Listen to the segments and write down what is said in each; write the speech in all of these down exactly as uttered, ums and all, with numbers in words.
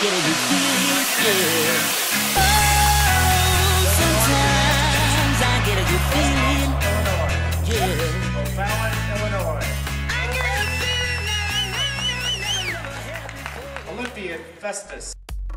get a good feeling, yeah. Oh, sometimes I get a good feeling, yeah. O'Fallon, Illinois. I get a feeling that I never, never had before. Olympian Festus.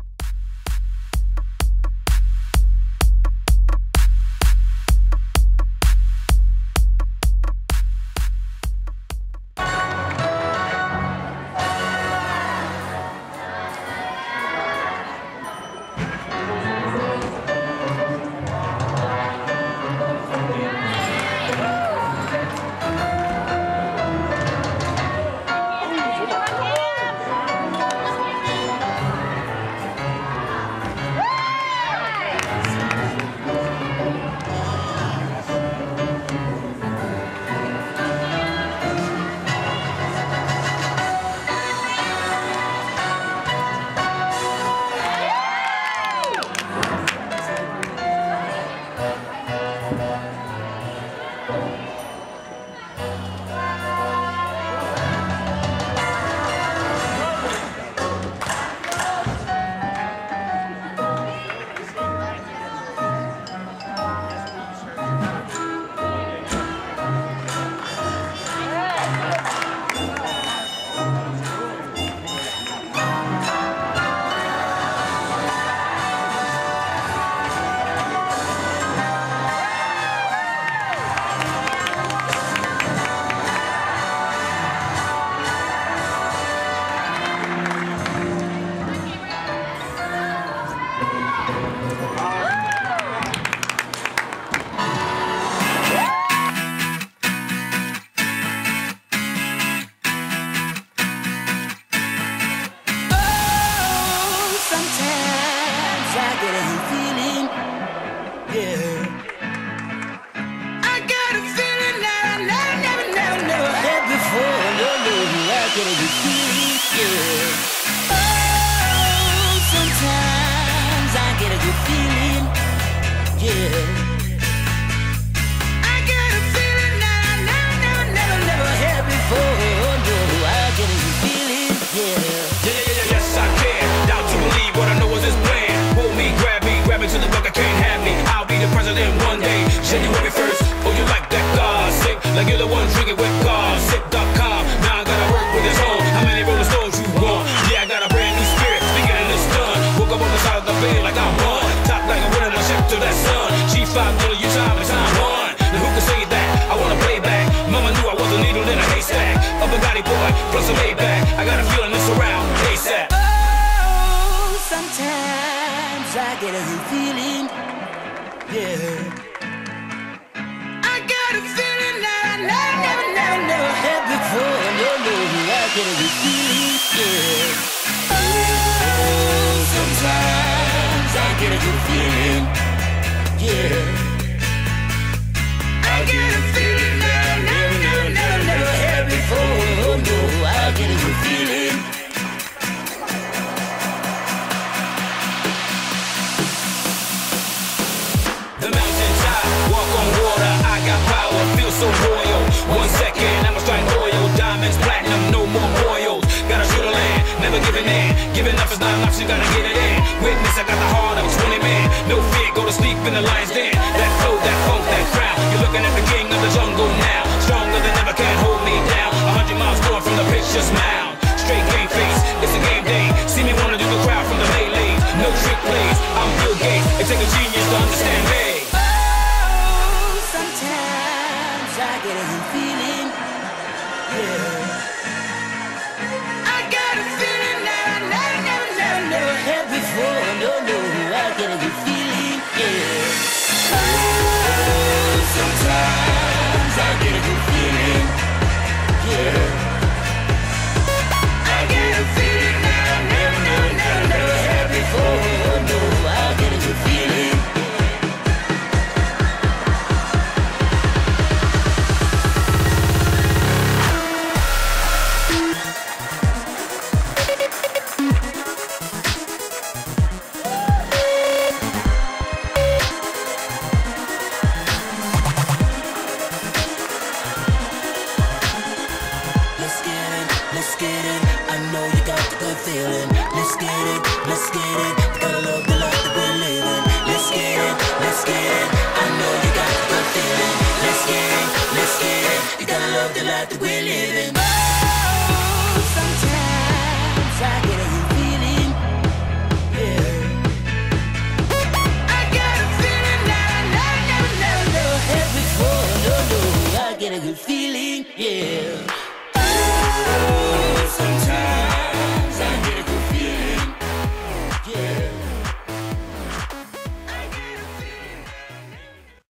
Get a good feeling, yeah. Oh, sometimes I get a good feeling, yeah. I get a feeling that I never, never, never, never had before. No, I get a good feeling, yeah. Yeah, yeah, yeah, yes I can. Doubt to believe what I know is his plan. Hold me, grab me, grab me to the book, I can't have me. I'll be the president one day. January first. Oh, you like that God sick? Like you're the one drinking with God. Sick dot com. Now I gotta work with his home. How many Rolling Stones you want? Yeah, I got a brand new spirit. Speaking in this done. Woke up on the side of the bed like I won. Top like a winner, my ship to that sun. G five million, you time and time one. Now who can say that? I wanna play back. Mama knew I was a needle in a haystack. A Bugatti boy, plus a Maybach. I got a feeling this around ASAP. Oh, sometimes I get a good feeling, yeah. I got a feeling that I never, never, never, never had before. No, no, I get a good feeling, yeah. Oh, sometimes I get a good feeling, yeah. I get a feeling that I never, never, never, never had before. Oh, no, I get a good feeling. The mountaintop, walk on water, I got power, feel so royal. One second, I'ma strike oil, diamonds, platinum, no more oils. Gotta shoot a land, never giving in. Giving up is not an option, gotta get it in. Witness, I got the heart of twenty men. No fear, go to sleep in the lion's den. That flow, that funk, that crowd. You're looking at the king of the jungle now. Stronger than ever, can't hold me down. A hundred miles north from the picture's mound. Straight game face, it's a game day. See me wanna do the crowd from the melees. No trick plays, I'm Bill Gates. It takes a genius to understand me. I get a good feeling, yeah. I got a feeling that I never, never, never, never had before. No, no, I get a good feeling, yeah. Oh, feeling. Let's get it, let's get it. Gotta love the life that we're living. Let's get it, let's get it. I know you got a good feeling. Let's get it, let's get it. You gotta love the life that we're living. Oh, sometimes I get a good feeling. Yeah. I got a feeling that I never, never, never, never had before. No, no, I get a good feeling. Yeah. Oh, sometimes.